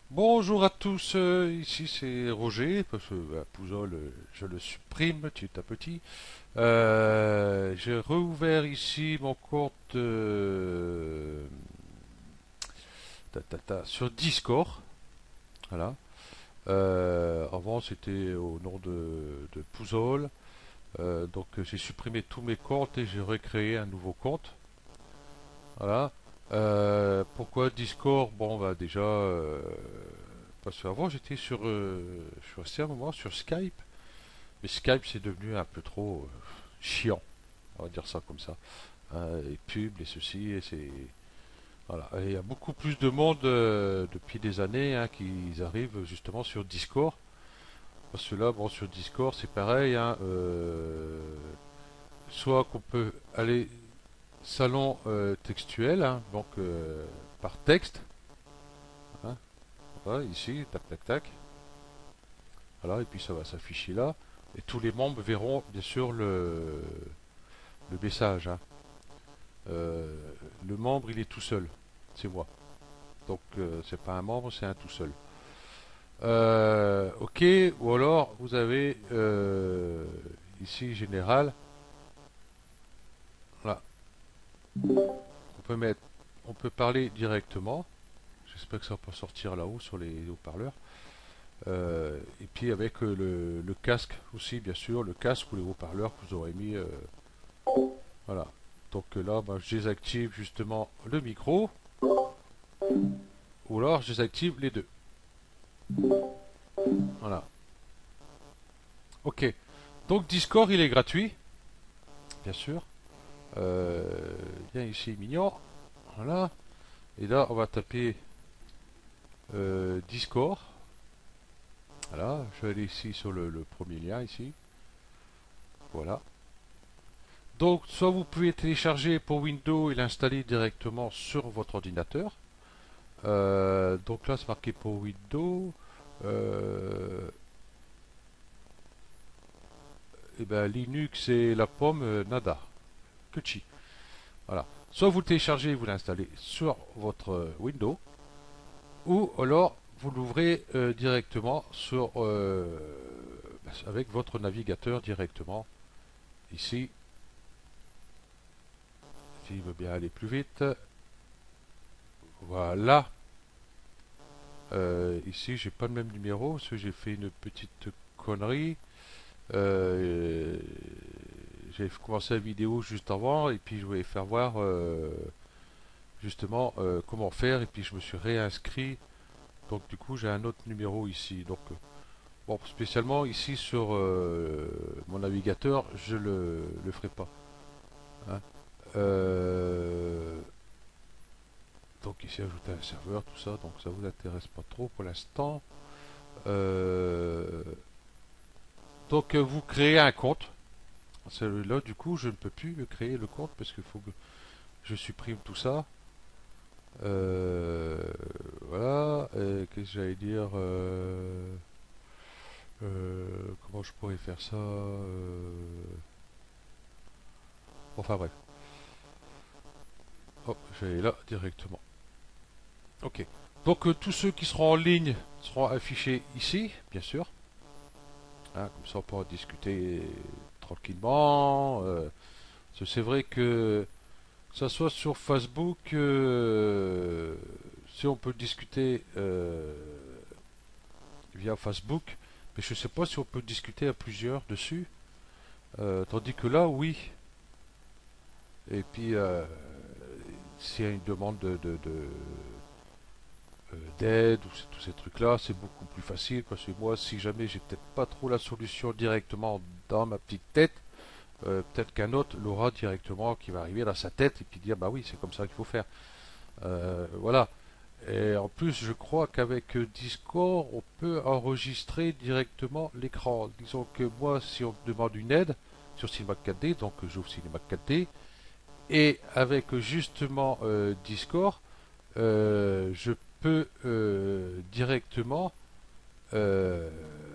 Bonjour à tous, ici c'est Roger, parce que Pouzol, je le supprime petit à petit. J'ai rouvert ici mon compte sur Discord. Voilà. Avant c'était au nom de Pouzol. Donc j'ai supprimé tous mes comptes et j'ai recréé un nouveau compte. Voilà. Pourquoi Discord? Bon, bah déjà, parce qu'avant j'étais je suis resté un moment sur Skype, mais Skype c'est devenu un peu trop chiant, on va dire ça comme ça. Les pubs, les ceci, et c'est voilà. Et il y a beaucoup plus de monde depuis des années hein, qui arrivent justement sur Discord. Parce que là, bon, sur Discord c'est pareil, hein, soit qu'on peut aller salon textuel, hein, donc par texte. Hein, voilà, ici, tac, tac, tac. Voilà, et puis ça va s'afficher là. Et tous les membres verront bien sûr le message. Hein. Euh, le membre, il est tout seul. C'est moi. Donc, c'est pas un membre, c'est un tout seul. Ok, ou alors vous avez ici général. Là, on peut mettre, on peut parler directement. J'espère que ça va pas sortir là-haut sur les haut-parleurs. Et puis avec le casque aussi, bien sûr, le casque ou les haut-parleurs que vous aurez mis. Voilà. Donc là, bah, je désactive justement le micro, ou alors je désactive les deux. Voilà. Ok. Donc Discord, il est gratuit, bien sûr. Euh, Viens ici, mignon. Voilà. Et là, on va taper Discord. Voilà. Je vais aller ici sur le premier lien ici. Voilà. Donc, soit vous pouvez télécharger pour Windows et l'installer directement sur votre ordinateur. Donc là, c'est marqué pour Windows. Euh, et ben Linux et la pomme, nada. Que chi. Voilà. Soit vous le téléchargez et vous l'installez sur votre Windows, ou alors vous l'ouvrez directement avec votre navigateur directement. Ici, s'il veut bien aller plus vite. Voilà. Ici, j'ai pas le même numéro parce que j'ai fait une petite connerie. Euh, j'ai commencé la vidéo juste avant et puis je voulais faire voir justement comment faire et puis je me suis réinscrit. Donc du coup j'ai un autre numéro ici. Donc bon spécialement ici sur mon navigateur je le ferai pas. Hein. Euh, donc ici ajouter un serveur, tout ça, donc ça vous intéresse pas trop pour l'instant. Euh, donc vous créez un compte. Celui-là du coup je ne peux plus créer le compte parce qu'il faut que je supprime tout ça. Euh, voilà. Qu'est-ce que j'allais dire comment je pourrais faire ça enfin bref. Hop, je vais aller là directement. Ok. Donc tous ceux qui seront en ligne seront affichés ici, bien sûr. Hein, comme ça on pourra discuter tranquillement. C'est vrai que ça soit sur Facebook, si on peut discuter via Facebook, mais je ne sais pas si on peut discuter à plusieurs dessus. Tandis que là, oui. Et puis, s'il y a une demande d'aide ou tous ces trucs-là, c'est beaucoup plus facile parce que moi, si jamais j'ai peut-être pas trop la solution directement dans ma petite tête, peut-être qu'un autre l'aura directement qui va arriver dans sa tête et puis dire bah oui, c'est comme ça qu'il faut faire. Voilà. Et en plus, je crois qu'avec Discord, on peut enregistrer directement l'écran. Disons que moi, si on me demande une aide sur Cinema 4D, donc j'ouvre Cinema 4D, et avec justement Discord, je peux directement euh,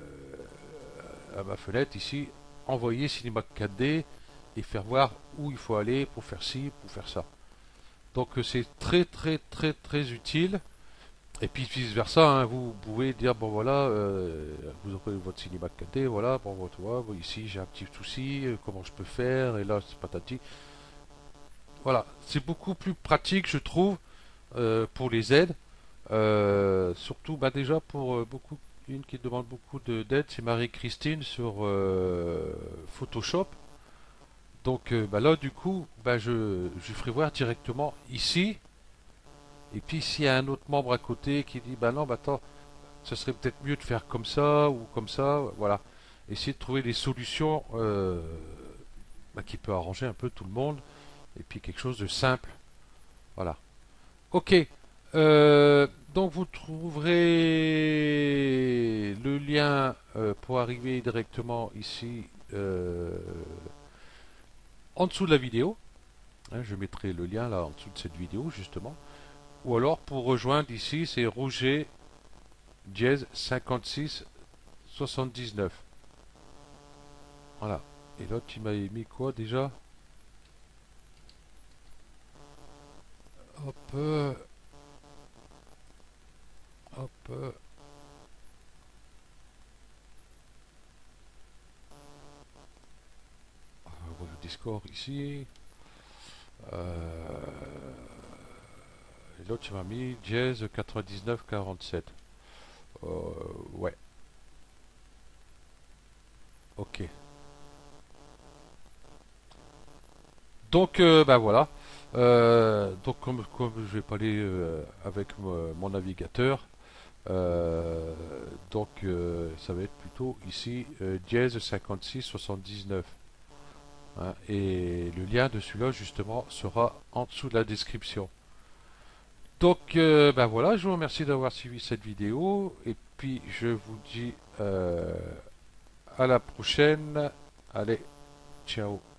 à ma fenêtre ici envoyer Cinema 4D et faire voir où il faut aller pour faire ci, pour faire ça. Donc c'est très très très très utile. Et puis vice versa, hein, vous pouvez dire bon voilà, vous aurez votre cinéma 4D, voilà, bon tu vois, bon, ici j'ai un petit souci, comment je peux faire, et là c'est patati. Voilà, c'est beaucoup plus pratique je trouve pour les aides. Surtout, bah déjà pour beaucoup, une qui demande beaucoup d'aide, c'est Marie-Christine sur Photoshop. Donc bah là, du coup, bah, je ferai voir directement ici. Et puis s'il y a un autre membre à côté qui dit, bah non, bah attends, ça serait peut-être mieux de faire comme ça ou comme ça, voilà. Essayer de trouver des solutions bah, qui peut arranger un peu tout le monde. Et puis quelque chose de simple, voilà. Ok. Donc vous trouverez le lien pour arriver directement ici en dessous de la vidéo. Hein, je mettrai le lien là en dessous de cette vidéo justement. Ou alors pour rejoindre ici, c'est Roger Dièse 56 79. Voilà. Et là tu m'as mis quoi déjà? Hop, hop. Voilà, Discord ici. Et l'autre tu m'as mis Dièse 99 47. Euh, ouais. Ok. Donc, bah voilà. Donc, comme je vais pas aller avec mon navigateur, euh, donc ça va être plutôt ici dièse 56 79. Hein, et le lien de celui-là, justement, sera en dessous de la description. Donc, bah voilà, je vous remercie d'avoir suivi cette vidéo. Et puis, je vous dis à la prochaine. Allez, ciao.